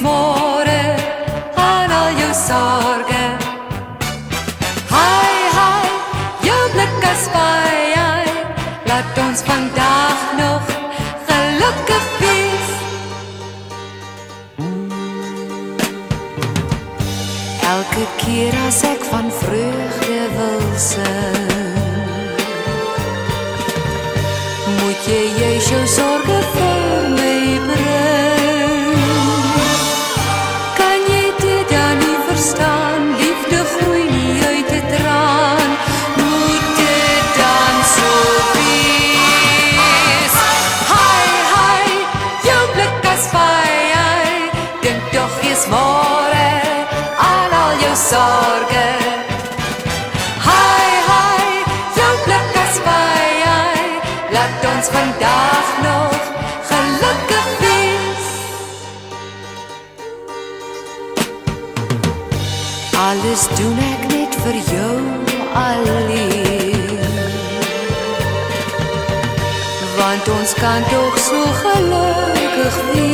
môre aan al jou sorge. Hi, hi, jou blik is baie, laat ons vandag nog gelukkig wees. Elke keer as ek van vreugde wil sing, moet jy juis jou sorge vir my bring. Kan jy dit dan nie verstaan, liefde groei nie uit 'n traan, moet dit dan so wees. Hi, hi, jou blik as baie, dink tog eens môre aan al jou sorge. Hi, hi, jou blik as baie, laat ons vandag nog gelukkig wees. Alles doen ek net vir jou alleen, want ons kan toch so gelukkig wees.